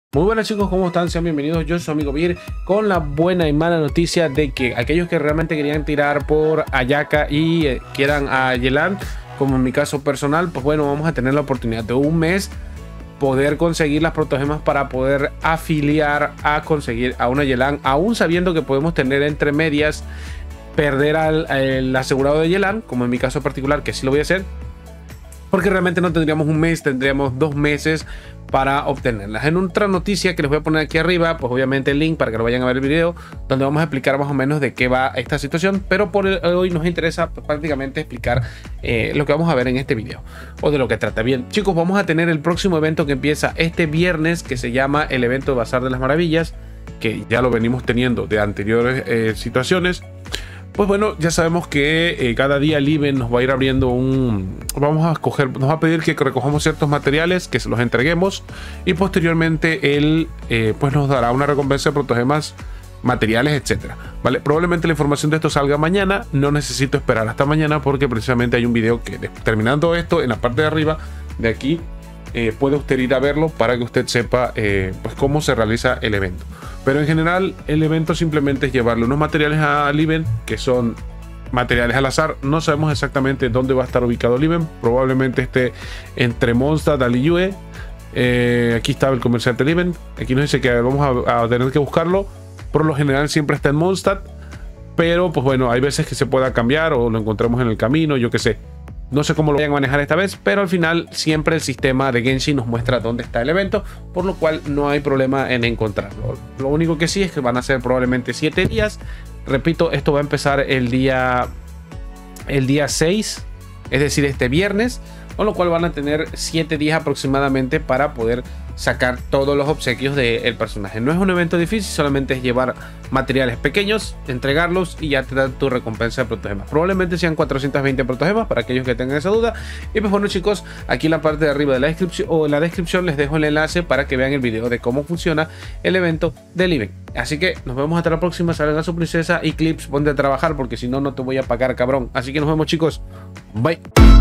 Muy buenas chicos, ¿cómo están? Sean bienvenidos, yo soy su amigo Bir con la buena y mala noticia de que aquellos que realmente querían tirar por Ayaka y quieran a Yelan, como en mi caso personal, pues bueno, vamos a tener la oportunidad de un mes poder conseguir las protogemas para poder afiliar a conseguir a una Yelan, aún sabiendo que podemos tener entre medias perder al asegurado de Yelan, como en mi caso particular, que sí lo voy a hacer, porque realmente no tendríamos un mes, tendríamos 2 meses para obtenerlas. En otra noticia que les voy a poner aquí arriba, pues obviamente el link para que lo vayan a ver el video, donde vamos a explicar más o menos de qué va esta situación, pero por hoy nos interesa prácticamente explicar lo que vamos a ver en este video, o de lo que trata. Bien chicos, vamos a tener el próximo evento que empieza este viernes, que se llama el evento Bazar de las Maravillas, que ya lo venimos teniendo de anteriores situaciones. Pues bueno, ya sabemos que cada día el Even nos va a ir abriendo vamos a escoger, nos va a pedir que recojamos ciertos materiales, que se los entreguemos, y posteriormente él pues nos dará una recompensa de protogemas, materiales, etcétera, ¿vale? Probablemente la información de esto salga mañana, no necesito esperar hasta mañana porque precisamente hay un video que terminando esto, en la parte de arriba de aquí, puede usted ir a verlo para que usted sepa pues cómo se realiza el evento. Pero en general el evento simplemente es llevarle unos materiales al event, que son materiales al azar. No sabemos exactamente dónde va a estar ubicado el event, probablemente esté entre Mondstadt y Liyue. Aquí está el comerciante del event, aquí nos dice que vamos a tener que buscarlo. Por lo general siempre está en Mondstadt, pero pues bueno, hay veces que se pueda cambiar o lo encontremos en el camino, yo qué sé. No sé cómo lo vayan a manejar esta vez, pero al final siempre el sistema de Genshin nos muestra dónde está el evento, por lo cual no hay problema en encontrarlo. Lo único que sí es que van a ser probablemente 7 días. Repito, esto va a empezar el día 6, es decir, este viernes, con lo cual van a tener 7 días aproximadamente para poder sacar todos los obsequios del personaje. No es un evento difícil, solamente es llevar materiales pequeños, entregarlos y ya te dan tu recompensa de protogemas. Probablemente sean 420 protogemas para aquellos que tengan esa duda. Y pues bueno chicos, aquí en la parte de arriba de la descripción o en la descripción les dejo el enlace para que vean el video de cómo funciona el evento del event. Así que nos vemos hasta la próxima. Salgan a su princesa y Clips, ponte a trabajar porque si no, no te voy a pagar, cabrón. Así que nos vemos chicos, bye.